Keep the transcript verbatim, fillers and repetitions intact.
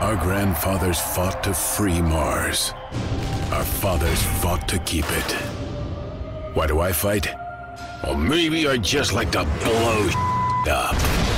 Our grandfathers fought to free Mars. Our fathers fought to keep it. Why do I fight? Well, maybe I just like to blow up.